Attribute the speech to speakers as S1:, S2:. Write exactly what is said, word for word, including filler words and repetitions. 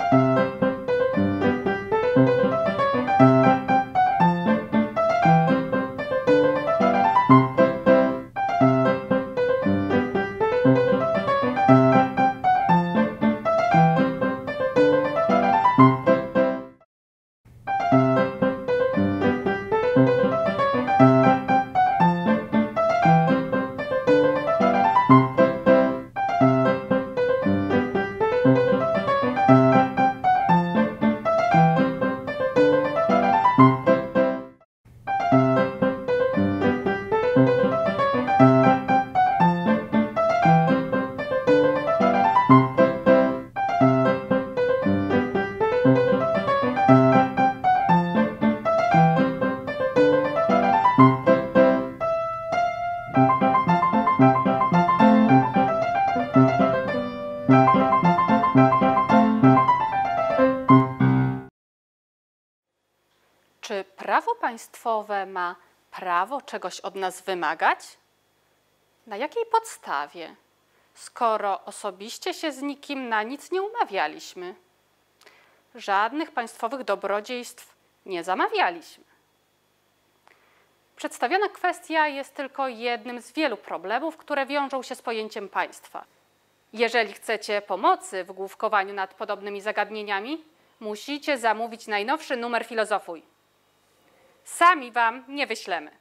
S1: Czy prawo państwowe ma prawo czegoś od nas wymagać? Na jakiej podstawie, skoro osobiście się z nikim na nic nie umawialiśmy? Żadnych państwowych dobrodziejstw nie zamawialiśmy. Przedstawiona kwestia jest tylko jednym z wielu problemów, które wiążą się z pojęciem państwa. Jeżeli chcecie pomocy w główkowaniu nad podobnymi zagadnieniami, musicie zamówić najnowszy numer Filozofuj. Sami wam nie wyślemy.